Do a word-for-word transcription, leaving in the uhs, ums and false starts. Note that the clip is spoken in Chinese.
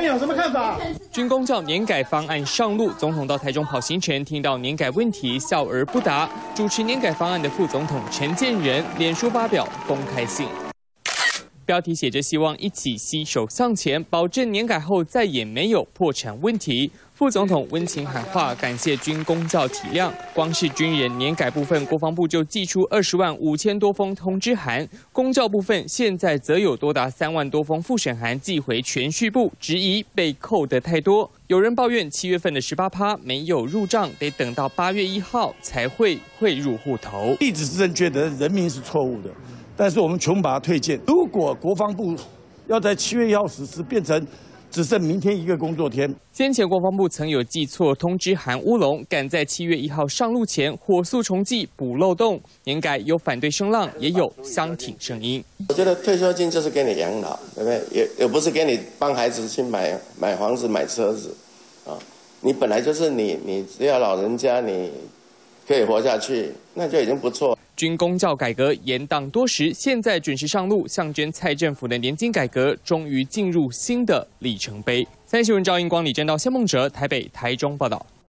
有什么看法？ 军公教年改方案上路，总统到台中跑行程，听到年改问题笑而不答。主持年改方案的副总统陈建仁脸书发表公开信，标题写着希望一起携手向前，保证年改后再也没有破产问题。副总统温情喊话，感谢军公教体谅。光是军人年改部分，国防部就寄出二十万五千多封通知函；公教部分，现在则有多达三万多封复审函寄回全序部，质疑被扣得太多。有人抱怨七月份的十八趴没有入账，得等到八月一号才会汇入户头。 历史是正确的，人民是错误的，但是我们穷把它推荐。如果国防部要在七月一号实施，变成只剩明天一个工作天。 先前国防部曾有寄错通知函乌龙，赶在七月一号上路前火速重寄补漏洞。年改有反对声浪，也有相挺声音。 我觉得退休金就是给你养老，对不对？也也不是给你帮孩子去买买房子、买车子啊。你本来就是你，你只要老人家你可以活下去，那就已经不错。 军公教改革延宕多时，现在准时上路，象征蔡政府的年金改革终于进入新的里程碑。三立新闻赵英光、李正道、谢梦哲台北、台中报道。